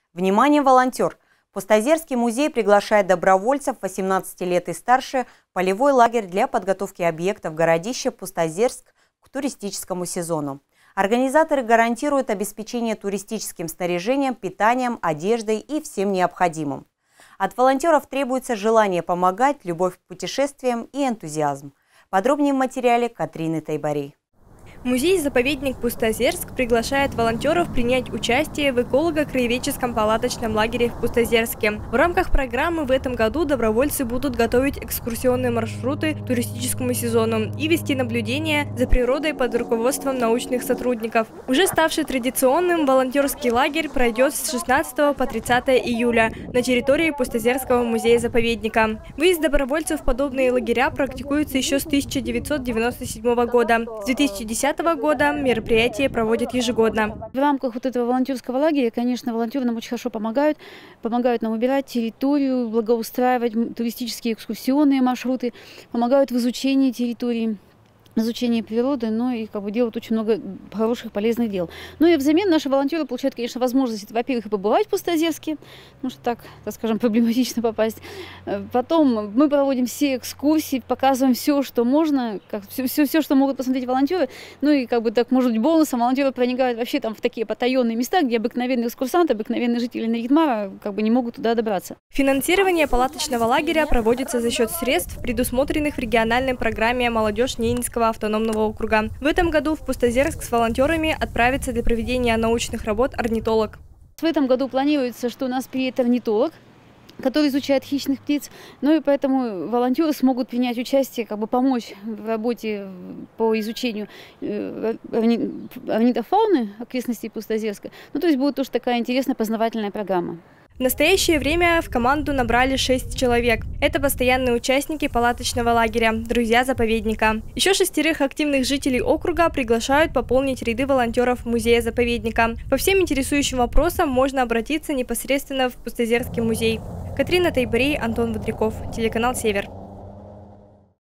Внимание, волонтер! Пустозерский музей приглашает добровольцев 18 лет и старше в полевой лагерь для подготовки объектов городища Пустозерск к туристическому сезону. Организаторы гарантируют обеспечение туристическим снаряжением, питанием, одеждой и всем необходимым. От волонтеров требуется желание помогать, любовь к путешествиям и энтузиазм. Подробнее в материале Катрины Тайбарей. Музей-заповедник Пустозерск приглашает волонтеров принять участие в эколого-краеведческом палаточном лагере в Пустозерске. В рамках программы в этом году добровольцы будут готовить экскурсионные маршруты к туристическому сезону и вести наблюдение за природой под руководством научных сотрудников. Уже ставший традиционным, волонтерский лагерь пройдет с 16 по 30 июля на территории Пустозерского музея-заповедника. Выезд добровольцев в подобные лагеря практикуется еще с 1997 года. С 2010 года мероприятие проводят ежегодно. В рамках вот этого волонтерского лагеря, конечно, волонтеры нам очень хорошо помогают нам убирать территорию, благоустраивать туристические экскурсионные маршруты, помогают в изучении территории, изучение природы, но и делают очень много хороших, полезных дел. Ну и взамен наши волонтеры получают, конечно, возможность, во-первых, и побывать в Пустозерске, потому что так скажем, проблематично попасть. Потом мы проводим все экскурсии, показываем все, что можно, все, что могут посмотреть волонтеры. Ну и так, может быть, бонусом волонтеры проникают вообще там в такие потаенные места, где обыкновенные экскурсанты, обыкновенные жители Нарьяд-Мара не могут туда добраться. Финансирование палаточного лагеря проводится за счет средств, предусмотренных в региональной программе «Молодежь Ненецкого автономного округа». В этом году в Пустозерск с волонтерами отправится для проведения научных работ орнитолог. В этом году планируется, что у нас приедет орнитолог, который изучает хищных птиц. Ну и поэтому волонтеры смогут принять участие, помочь в работе по изучению орнитофауны окрестностей Пустозерска. Ну, то есть будет тоже такая интересная познавательная программа. В настоящее время в команду набрали 6 человек. Это постоянные участники палаточного лагеря, друзья заповедника. Еще 6 активных жителей округа приглашают пополнить ряды волонтеров музея-заповедника. По всем интересующим вопросам можно обратиться непосредственно в Пустозерский музей. Катрина Тайбарей, Антон Водряков, телеканал «Север».